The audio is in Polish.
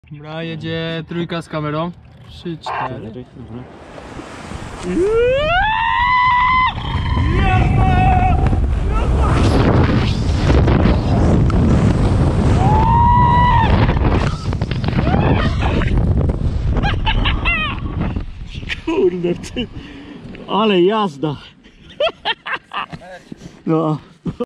Dobra, jedzie trójka z kamerą. 3, 4. Kurde ty, ale jazda. No.